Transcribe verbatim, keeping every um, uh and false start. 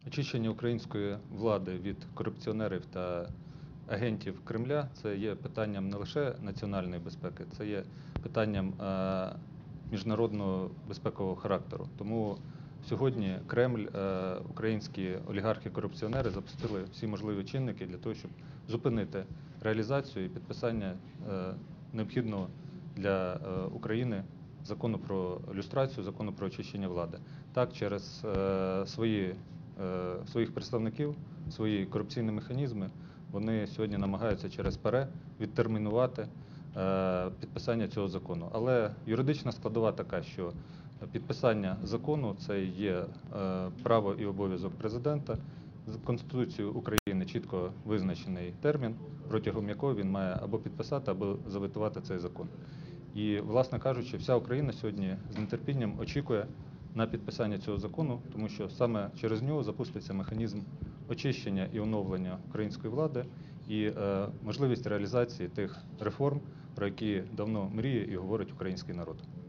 Очищення української влади від корупціонерів та агентів Кремля – це є питанням не лише національної безпеки, це є питанням е, міжнародного безпекового характеру. Тому сьогодні Кремль, е, українські олігархи-корупціонери запустили всі можливі чинники для того, щоб зупинити реалізацію і підписання е, необхідного для е, України закону про люстрацію, закону про очищення влади. Так, через е, свої своїх представників, свої корупційні механізми, вони сьогодні намагаються через ПАРЄ відтермінувати підписання цього закону. Але юридична складова така, що підписання закону – це є право і обов'язок президента. Конституцією України чітко визначений термін, протягом якого він має або підписати, або заветувати цей закон. І, власне кажучи, вся Україна сьогодні з нетерпінням очікує на підписання цього закону, тому що саме через нього запуститься механізм очищення і оновлення української влади і е, можливість реалізації тих реформ, про які давно мріє і говорить український народ.